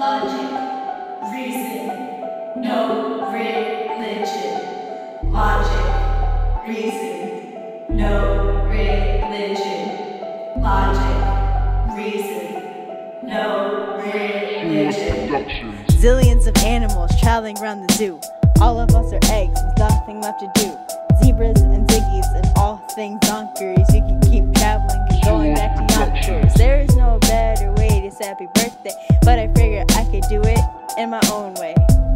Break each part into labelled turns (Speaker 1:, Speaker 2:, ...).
Speaker 1: logic, reason, no religion. Logic, reason, no religion. Logic, reason, no religion.
Speaker 2: Zillions of animals traveling around the zoo. All of us are eggs with nothing left to do. Zebras and ziggies and all things zonkers. You can keep traveling and going back to Yonkers. There is no better way to say happy birthday, but I figured I could do it in my own way.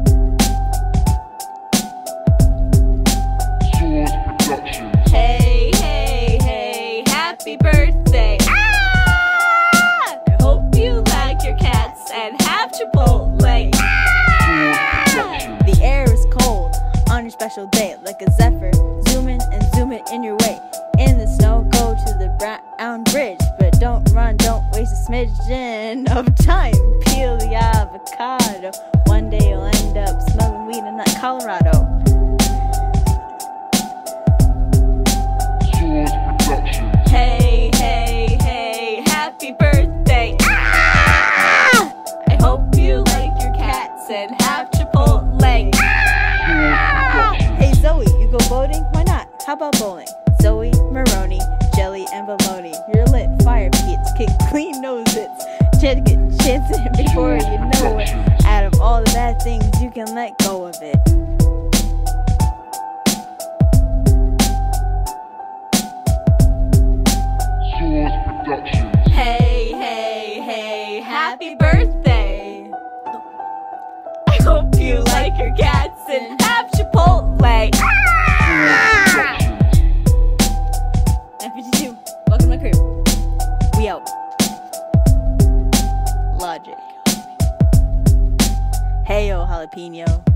Speaker 2: Hey, hey, hey, happy birthday. Ah! I hope you like your cats and have Chipotle. Ah! The air is cold on your special day, like a zephyr. Zoom in and zoom it in your way. In the snow, go to the Brown Bridge, but don't run, don't waste a smidgen of time. Peel the avocado. One day you'll end up smoking weed in that Colorado. Hey, hey, hey, happy birthday. Ah! I hope you like your cats and have Chipotle. Ah! Hey Zoe, you go boating? Why not? How about bowling? Zoe, Maroney, jelly, and bologna. You're lit, fire pits, kick clean noses. Chance it before you know it. Out of all the bad things, you can let go of it. Hey, hey, hey, happy birthday. I hope you like your cats and have Chipotle. Ah! 952, welcome to my crib. We out. Logic. Hey yo, jalapeno.